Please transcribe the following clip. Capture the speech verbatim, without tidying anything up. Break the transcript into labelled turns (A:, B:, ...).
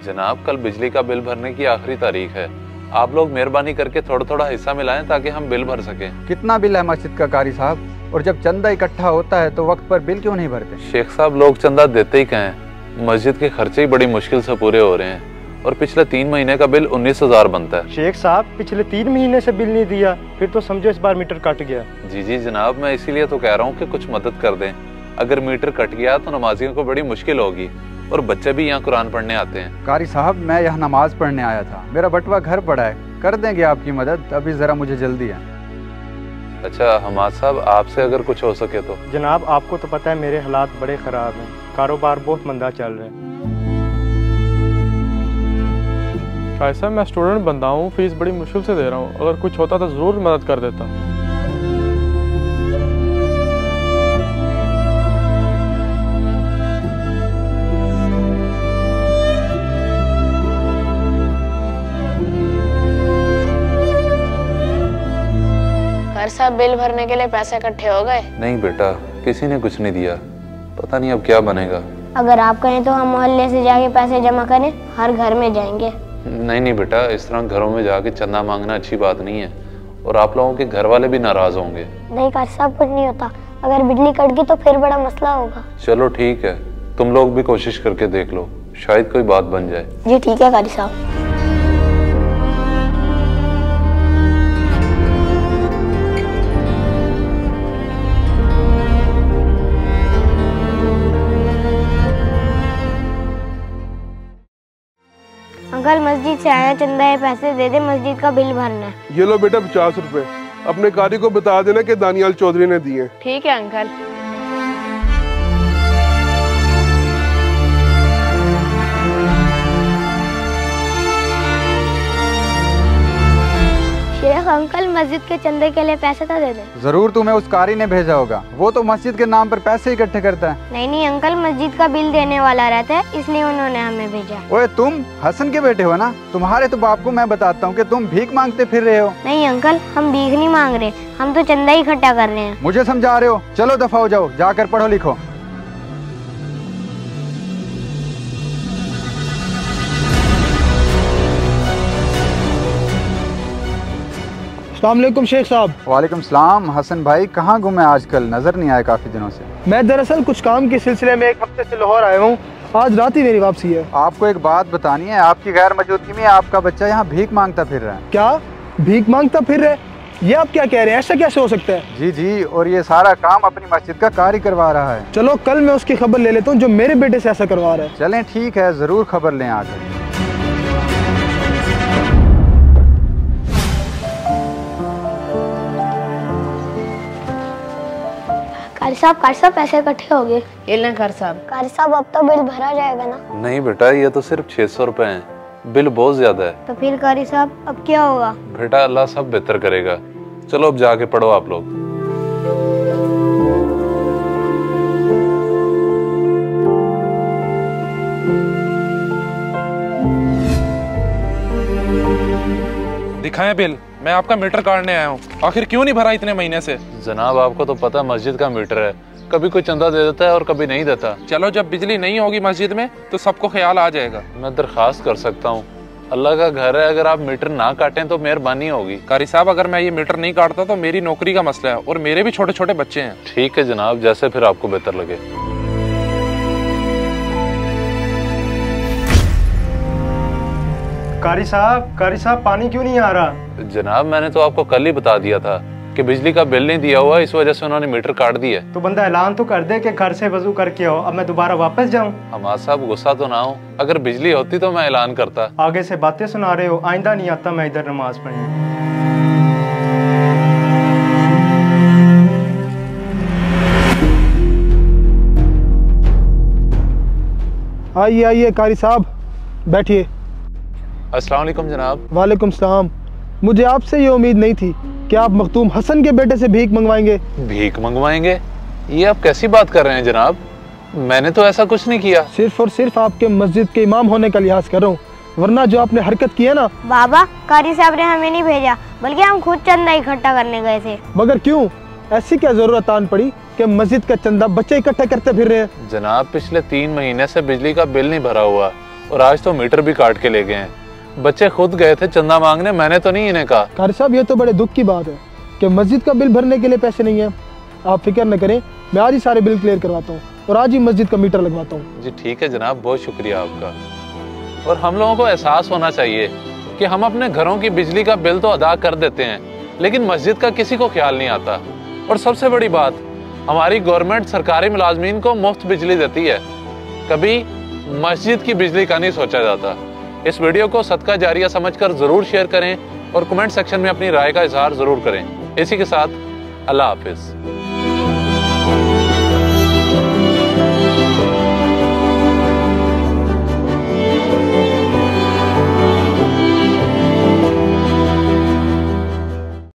A: जनाब कल बिजली का बिल भरने की आखिरी तारीख है, आप लोग मेहरबानी करके थोड़ा थोड़ा हिस्सा मिलाएं ताकि हम बिल भर सकें।
B: कितना बिल है मस्जिद का कारी साहब? और जब चंदा इकट्ठा होता है तो वक्त पर बिल क्यों नहीं भरते?
A: शेख साहब लोग चंदा देते ही कहें, मस्जिद के खर्चे ही बड़ी मुश्किल से पूरे हो रहे हैं और पिछले तीन महीने का बिल उन्नीस हजार बनता है।
C: शेख साहब पिछले तीन महीने से बिल नहीं दिया, फिर तो समझो इस बार मीटर कट गया।
A: जी जी जनाब, मैं इसीलिए तो कह रहा हूँ कि कुछ मदद कर दें। अगर मीटर कट गया तो नमाजियों को बड़ी मुश्किल होगी और बच्चे भी यहाँ कुरान पढ़ने आते हैं।
B: कारी साहब मैं यहाँ नमाज पढ़ने आया था, मेरा बटवा घर पड़ा है, कर देंगे आपकी मदद, अभी जरा मुझे जल्दी है।
A: अच्छा हमाद साहब, आपसे अगर कुछ हो सके तो।
C: जनाब आपको तो पता है मेरे हालात बड़े ख़राब हैं, कारोबार बहुत मंदा चल रहा है।
D: ऐसा मैं स्टूडेंट बंदा हूँ, फीस बड़ी मुश्किल से दे रहा हूँ, अगर कुछ होता तो ज़रूर मदद कर देता।
E: सब बिल भरने के लिए पैसे इकट्ठे हो गए?
A: नहीं बेटा, किसी ने कुछ नहीं दिया, पता नहीं अब क्या बनेगा।
E: अगर आप कहें तो हम मोहल्ले से जाके पैसे जमा करें, हर घर में जाएंगे।
A: नहीं नहीं बेटा, इस तरह घरों में जाके चंदा मांगना अच्छी बात नहीं है और आप लोगों के घर वाले भी नाराज होंगे।
E: नहीं कारी साहब कुछ नहीं होता, अगर बिजली कट गई तो फिर बड़ा मसला होगा।
A: चलो ठीक है, तुम लोग भी कोशिश करके देख लो, शायद कोई बात बन जाए।
E: जी ठीक है कारी साहब। अंकल मस्जिद से आया, चंदा है, पैसे दे दे, मस्जिद का बिल भरना है।
F: ये लो बेटा पचास रुपए, अपने कारी को बता देना कि दानियाल चौधरी ने दिए।
E: ठीक है अंकल। शेख अंकल मस्जिद के चंदे के लिए पैसे तो दे दे।
B: जरूर तुम्हें उस कारी ने भेजा होगा, वो तो मस्जिद के नाम पर पैसे इकट्ठे करता है।
E: नहीं नहीं अंकल, मस्जिद का बिल देने वाला रहता है, इसलिए उन्होंने हमें भेजा।
B: ओए तुम हसन के बेटे हो ना? तुम्हारे तो बाप को मैं बताता हूँ कि तुम भीख मांगते फिर रहे हो।
E: नहीं अंकल, हम भीख नहीं मांग रहे, हम तो चंदा ही इकट्ठा कर रहे हैं।
B: मुझे समझा रहे हो? चलो दफा हो जाओ, जाकर पढ़ो लिखो।
G: अस्सलाम वालेकुम शेख साहब।
B: वालेकुम सलाम। हसन भाई कहाँ घूमे आजकल, नजर नहीं आए काफी दिनों से।
G: मैं दरअसल कुछ काम के सिलसिले में एक हफ्ते से लाहौर आया हूँ, आज रात ही मेरी वापसी है।
B: आपको एक बात बतानी है, आपकी गैर मौजूदगी में आपका बच्चा यहाँ भीख मांगता फिर रहा है।
G: क्या भीख मांगता फिर रहे? ये आप क्या कह रहे हैं, ऐसा कैसे हो सकता है?
B: जी जी, और ये सारा काम अपनी मस्जिद का कारी करवा रहा है।
G: चलो कल मैं उसकी खबर ले लेता हूँ जो मेरे बेटे से ऐसा करवा रहा है।
B: चलें ठीक है, जरूर खबर लें आकर।
E: कारी साहब कारी साहब पैसे इकट्ठे हो गए।
H: ये लें कारी साहब।
E: कारी साहब अब तो बिल भरा जाएगा ना?
A: नहीं बेटा, ये तो सिर्फ छह सौ रुपए हैं, बिल बहुत ज्यादा है।
E: तो फिर कारी साहब अब क्या होगा?
A: बेटा अल्लाह सब बेहतर करेगा, चलो अब जाके पढ़ो आप लोग।
D: दिखाएं बिल, मैं आपका मीटर काटने आया हूँ, आखिर क्यों नहीं भरा इतने महीने से?
A: जनाब आपको तो पता मस्जिद का मीटर है, कभी कोई चंदा दे देता है और कभी नहीं देता।
D: चलो जब बिजली नहीं होगी मस्जिद में तो सबको ख्याल आ जाएगा।
A: मैं दरखास्त कर सकता हूँ, अल्लाह का घर है, अगर आप मीटर ना काटें तो मेहरबानी होगी।
D: कारी साहब अगर मैं ये मीटर नहीं काटता तो मेरी नौकरी का मसला है और मेरे भी छोटे छोटे बच्चे हैं।
A: ठीक है जनाब, जैसे फिर आपको बेहतर लगे।
C: कारी साहब कारी साहब पानी क्यों नहीं आ रहा?
A: जनाब मैंने तो आपको कल ही बता दिया था कि बिजली का बिल नहीं दिया हुआ, इस वजह से उन्होंने मीटर काट दिया।
C: तो बंदा ऐलान तो कर दे कि घर से वजू करके आओ, अब मैं दोबारा वापस जाऊं?
A: हमाद साहब गुस्सा तो ना हो, अगर बिजली होती तो मैं ऐलान करता।
C: आगे से बातें सुना रहे हो, आइंदा नहीं आता मैं इधर नमाज पढ़ने।
G: आइए आइए कारी साहब बैठिए।
A: अस्सलाम वालेकुम जनाब।
G: वालेकुम सलाम। मुझे आपसे ये उम्मीद नहीं थी कि आप मखतूम हसन के बेटे से भीख मंगवाएंगे।
A: भीख मंगवाएंगे? ये आप कैसी बात कर रहे हैं जनाब, मैंने तो ऐसा कुछ नहीं किया।
G: सिर्फ और सिर्फ आपके मस्जिद के इमाम होने का लिहाज कर रहा हूँ, वरना जो आपने हरकत की है ना।
E: बाबा कारी साहब ने हमें नहीं भेजा, बल्कि हम खुद चंदा इकट्ठा करने गए थे।
G: मगर क्यों, ऐसी क्या जरूरत आन पड़ी कि मस्जिद का चंदा बच्चे इकट्ठा करते फिर रहे हैं?
A: जनाब पिछले तीन महीने से बिजली का बिल नहीं भरा हुआ और आज तो मीटर भी काट के ले गए हैं। बच्चे खुद गए थे चंदा मांगने, मैंने तो नहीं इन्हें कहा।
G: कारी साहब, ये तो बड़े दुख की बात है कि मस्जिद का बिल भरने के लिए पैसे नहीं है। आप फिक्र न करें, मैं आज ही सारे बिल क्लियर करवाता हूँ और आज ही मस्जिद का मीटर लगवाता हूँ।
A: जी ठीक है जनाब, बहुत शुक्रिया आपका। और हम लोगों को एहसास होना चाहिए कि हम अपने घरों की बिजली का बिल तो अदा कर देते हैं, लेकिन मस्जिद का किसी को ख्याल नहीं आता। और सबसे बड़ी बात, हमारी गवर्नमेंट सरकारी मुलाजमीन को मुफ्त बिजली देती है, कभी मस्जिद की बिजली का नहीं सोचा जाता। इस वीडियो को सदका जारिया समझकर जरूर शेयर करें और कमेंट सेक्शन में अपनी राय का इजहार जरूर करें। इसी के साथ अल्लाह हाफिज।